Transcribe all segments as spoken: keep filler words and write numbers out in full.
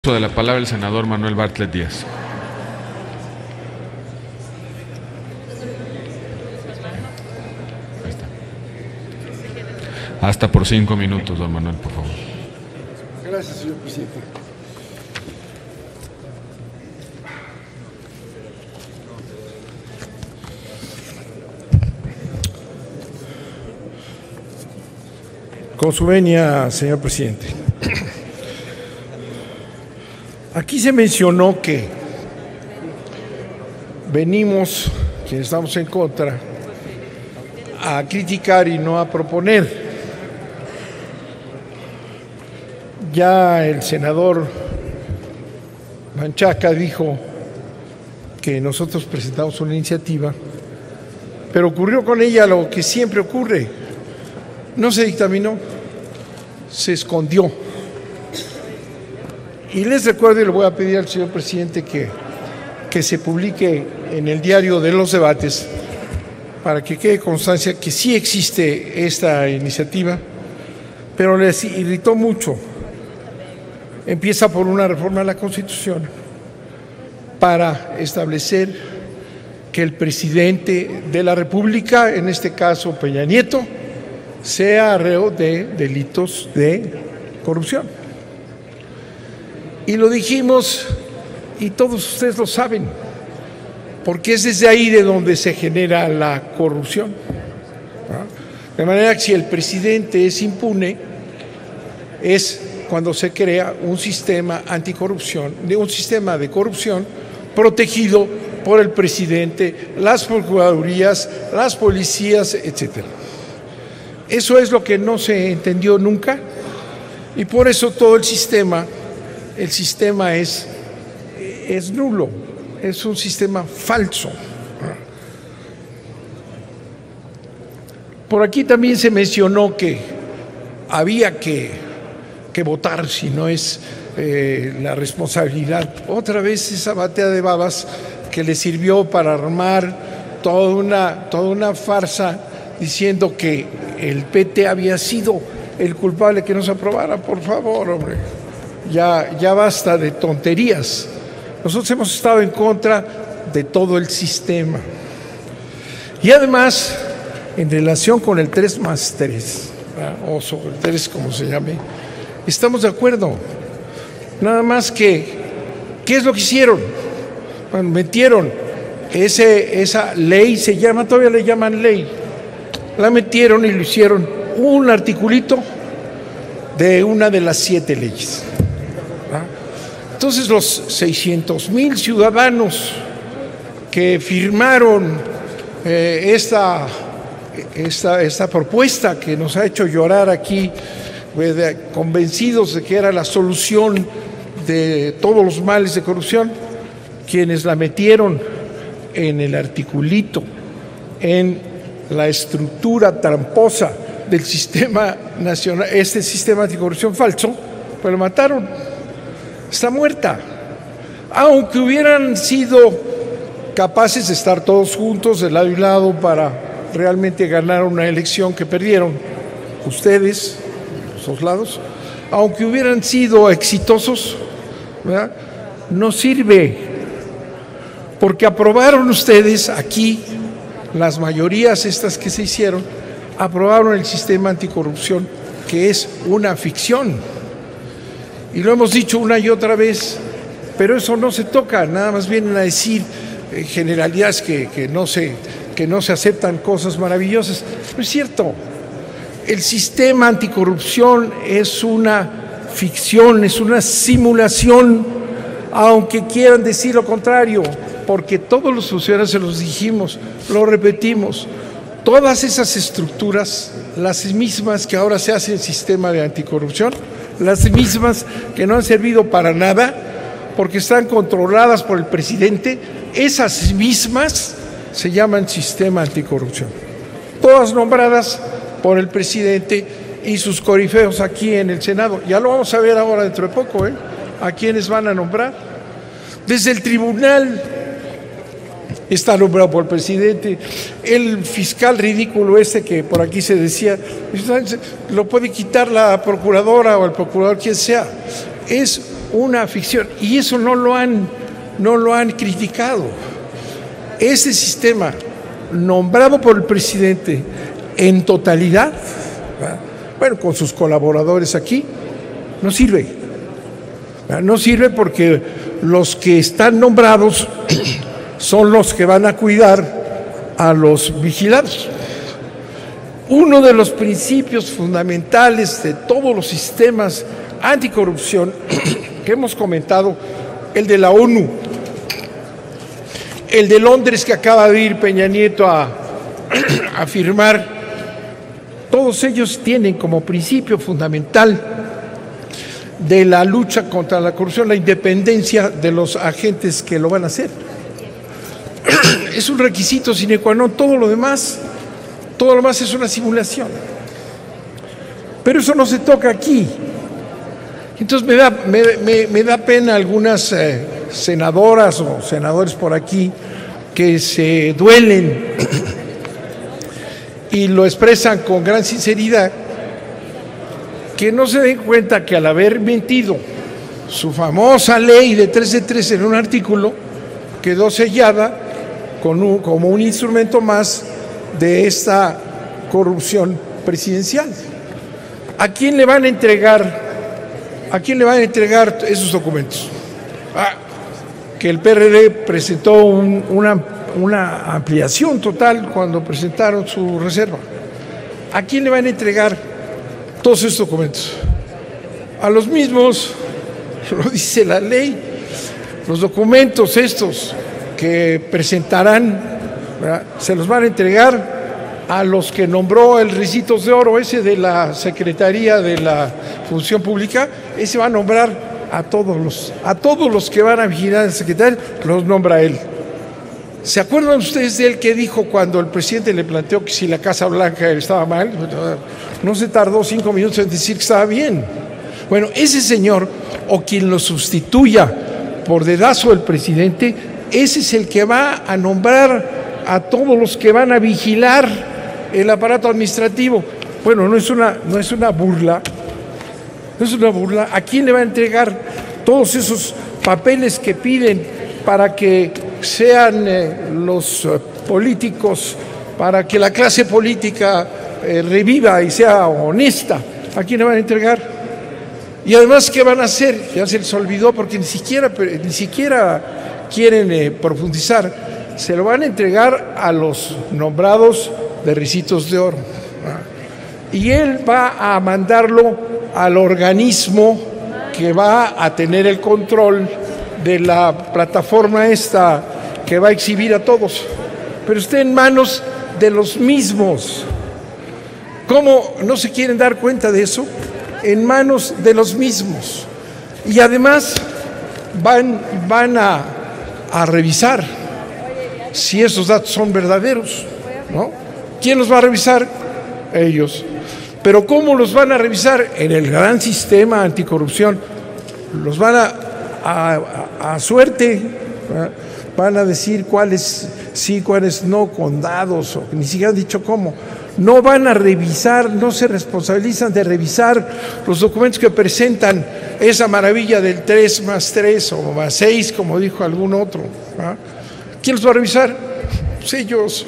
De la palabra el senador Manuel Bartlett Díaz. Ahí está. Hasta por cinco minutos, don Manuel, por favor. Gracias, señor presidente. Con su venia, señor presidente. Aquí se mencionó que venimos, quienes estamos en contra, a criticar y no a proponer. Ya el senador Menchaca dijo que nosotros presentamos una iniciativa, pero ocurrió con ella lo que siempre ocurre. No se dictaminó, se escondió. Y les recuerdo y le voy a pedir al señor presidente que, que se publique en el diario de los debates para que quede constancia que sí existe esta iniciativa, pero les irritó mucho. Empieza por una reforma a la Constitución para establecer que el presidente de la República, en este caso Peña Nieto, sea reo de delitos de corrupción. Y lo dijimos, y todos ustedes lo saben, porque es desde ahí de donde se genera la corrupción, ¿no? De manera que si el presidente es impune, es cuando se crea un sistema anticorrupción, un sistema de corrupción protegido por el presidente, las procuradurías, las policías, etcétera. Eso es lo que no se entendió nunca, y por eso todo el sistema El sistema es, es nulo, es un sistema falso. Por aquí también se mencionó que había que, que votar si no es eh, la responsabilidad. Otra vez esa batea de babas que le sirvió para armar toda una, toda una farsa diciendo que el P T había sido el culpable que no se aprobara. Por favor, hombre. Ya, ya basta de tonterías. Nosotros hemos estado en contra de todo el sistema. Y además, en relación con el tres más tres, ¿verdad? O sobre el tres, como se llame, estamos de acuerdo. Nada más que, ¿qué es lo que hicieron? Bueno, metieron ese, esa ley, se llama, todavía le llaman ley, la metieron y lo hicieron un articulito de una de las siete leyes. Entonces los seiscientos mil ciudadanos que firmaron eh, esta, esta, esta propuesta que nos ha hecho llorar aquí, pues, de, convencidos de que era la solución de todos los males de corrupción, quienes la metieron en el articulito, en la estructura tramposa del sistema nacional, este sistema anticorrupción falso, pues lo mataron. Está muerta. Aunque hubieran sido capaces de estar todos juntos de lado y lado para realmente ganar una elección que perdieron ustedes, los dos lados, aunque hubieran sido exitosos, ¿verdad? No sirve, porque aprobaron ustedes aquí, las mayorías estas que se hicieron, aprobaron el sistema anticorrupción, que es una ficción. Y lo hemos dicho una y otra vez, pero eso no se toca, nada más vienen a decir eh, generalidades que, que, no se, que no se aceptan cosas maravillosas. No es cierto, el sistema anticorrupción es una ficción, es una simulación, aunque quieran decir lo contrario, porque todos los funcionarios se los dijimos, lo repetimos, todas esas estructuras, las mismas que ahora se hacen en el sistema de anticorrupción, las mismas que no han servido para nada porque están controladas por el presidente, esas mismas se llaman sistema anticorrupción. Todas nombradas por el presidente y sus corifeos aquí en el Senado. Ya lo vamos a ver ahora dentro de poco, ¿eh? A quiénes van a nombrar. Desde el tribunal está nombrado por el presidente, el fiscal ridículo este que por aquí se decía, lo puede quitar la procuradora o el procurador, quien sea. Es una ficción. Y eso no lo han, no lo han criticado. Ese sistema nombrado por el presidente en totalidad, ¿verdad?, bueno, con sus colaboradores aquí, no sirve. ¿Verdad? No sirve porque los que están nombrados son los que van a cuidar a los vigilados. Uno de los principios fundamentales de todos los sistemas anticorrupción que hemos comentado, el de la ONU, el de Londres que acaba de ir Peña Nieto a, a firmar, todos ellos tienen como principio fundamental de la lucha contra la corrupción la independencia de los agentes que lo van a hacer. Es un requisito sine qua non. Todo lo demás, todo lo demás es una simulación. Pero eso no se toca aquí. Entonces me da, me, me, me da pena algunas eh, senadoras o senadores por aquí que se duelen y lo expresan con gran sinceridad, que no se den cuenta que al haber mentido su famosa ley de tres de tres en un artículo, quedó sellada con un, como un instrumento más de esta corrupción presidencial. ¿A quién le van a entregar, a quién le van a entregar esos documentos? Ah, que el P R D presentó un, una, una ampliación total cuando presentaron su reserva. ¿A quién le van a entregar todos estos documentos? A los mismos, lo dice la ley, los documentos estos que presentarán, ¿verdad?, se los van a entregar a los que nombró el Ricitos de Oro, ese de la Secretaría de la Función Pública. Ese va a nombrar a todos los, a todos los que van a vigilar al secretario, los nombra él. ¿Se acuerdan ustedes de él que dijo cuando el presidente le planteó que si la Casa Blanca estaba mal? No se tardó cinco minutos en decir que estaba bien. Bueno, ese señor, o quien lo sustituya por dedazo del presidente, ese es el que va a nombrar a todos los que van a vigilar el aparato administrativo. Bueno, no es una, no es una burla, no es una burla. ¿A quién le va a entregar todos esos papeles que piden para que sean eh, los eh, políticos, para que la clase política eh, reviva y sea honesta? ¿A quién le van a entregar? Y además, ¿qué van a hacer? Ya se les olvidó porque ni siquiera, ni siquiera quieren eh, profundizar. Se lo van a entregar a los nombrados de Ricitos de Oro. Y él va a mandarlo al organismo que va a tener el control de la plataforma esta que va a exhibir a todos. Pero está en manos de los mismos. ¿Cómo no se quieren dar cuenta de eso? En manos de los mismos. Y además van, van a, a revisar si esos datos son verdaderos, ¿no? ¿Quién los va a revisar? Ellos. Pero ¿cómo los van a revisar? En el gran sistema anticorrupción. Los van a, a, a, a suerte, ¿verdad? Van a decir cuáles sí, cuáles no, con dados, o ni siquiera han dicho cómo. No van a revisar, no se responsabilizan de revisar los documentos que presentan esa maravilla del tres más tres o más seis, como dijo algún otro, ¿verdad? ¿Quién los va a revisar? Pues ellos.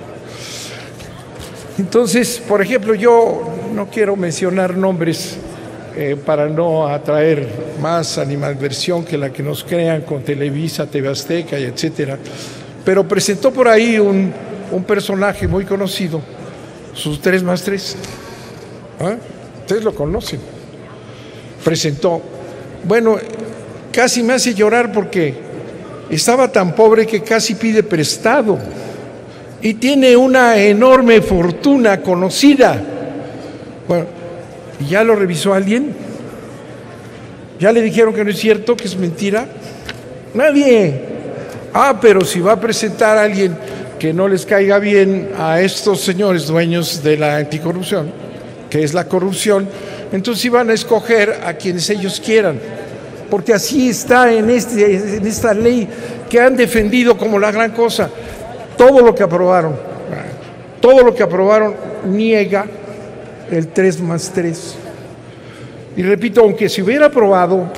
Entonces, por ejemplo, yo no quiero mencionar nombres eh, para no atraer más animadversión que la que nos crean con Televisa, T V Azteca y etcétera. Pero presentó por ahí un, un personaje muy conocido, sus tres más tres. ¿Ah? Ustedes lo conocen. Presentó. Bueno, casi me hace llorar porque estaba tan pobre que casi pide prestado. Y tiene una enorme fortuna conocida. Bueno, ¿ya lo revisó alguien? ¿Ya le dijeron que no es cierto, que es mentira? Nadie. Ah, pero si va a presentar a alguien que no les caiga bien a estos señores dueños de la anticorrupción, que es la corrupción, entonces sí van a escoger a quienes ellos quieran. Porque así está en, este, en esta ley que han defendido como la gran cosa. Todo lo que aprobaron, todo lo que aprobaron niega el tres más tres. Y repito, aunque se hubiera aprobado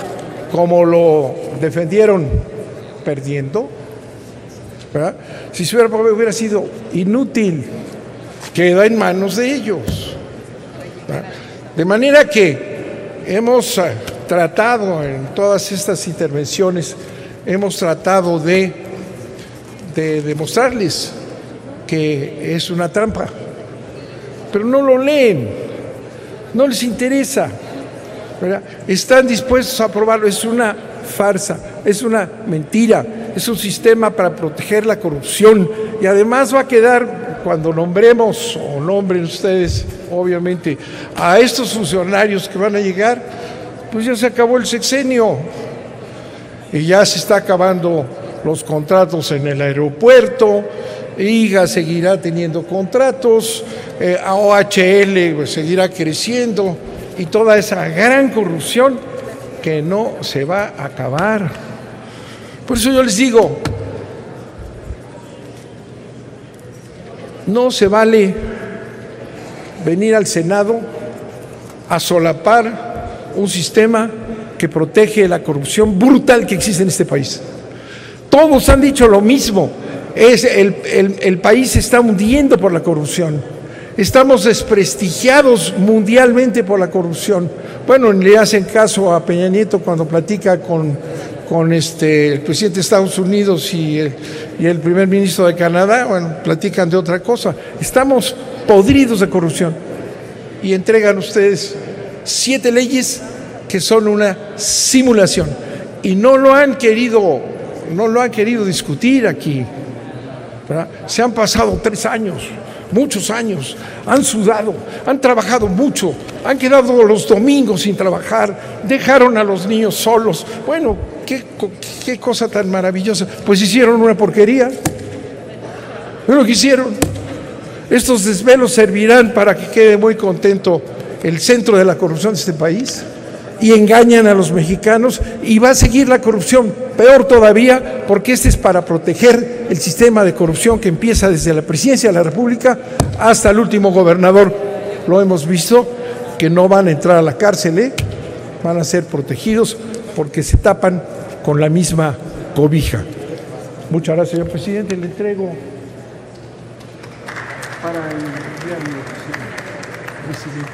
como lo defendieron perdiendo, ¿verdad? Si se hubiera, hubiera sido inútil, queda en manos de ellos, ¿verdad? De manera que hemos tratado en todas estas intervenciones, hemos tratado de, de demostrarles que es una trampa, pero no lo leen, no les interesa, ¿verdad? Están dispuestos a aprobarlo. Es una farsa, es una mentira, es un sistema para proteger la corrupción, y además va a quedar, cuando nombremos o nombren ustedes, obviamente, a estos funcionarios que van a llegar, pues ya se acabó el sexenio y ya se está acabando los contratos en el aeropuerto. I G A seguirá teniendo contratos, eh, A O H L pues, seguirá creciendo, y toda esa gran corrupción que no se va a acabar. Por eso yo les digo, no se vale venir al Senado a solapar un sistema que protege la corrupción brutal que existe en este país. Todos han dicho lo mismo. Es el, el, el país se está hundiendo por la corrupción. Estamos desprestigiados mundialmente por la corrupción. Bueno, le hacen caso a Peña Nieto cuando platica con, con este, el presidente de Estados Unidos y el, y el primer ministro de Canadá. Bueno, platican de otra cosa. Estamos podridos de corrupción. Y entregan ustedes siete leyes que son una simulación. Y no lo han querido, no lo han querido discutir aquí, ¿verdad? Se han pasado tres años, muchos años, han sudado, han trabajado mucho, han quedado los domingos sin trabajar, dejaron a los niños solos. Bueno, qué, qué cosa tan maravillosa. Pues hicieron una porquería. Es lo que hicieron. Estos desvelos servirán para que quede muy contento el centro de la corrupción de este país, y engañan a los mexicanos, y va a seguir la corrupción, peor todavía, porque este es para proteger el sistema de corrupción que empieza desde la presidencia de la República hasta el último gobernador. Lo hemos visto, que no van a entrar a la cárcel, ¿eh? Van a ser protegidos porque se tapan con la misma cobija. Muchas gracias, señor presidente. Le entrego para el día de presidente.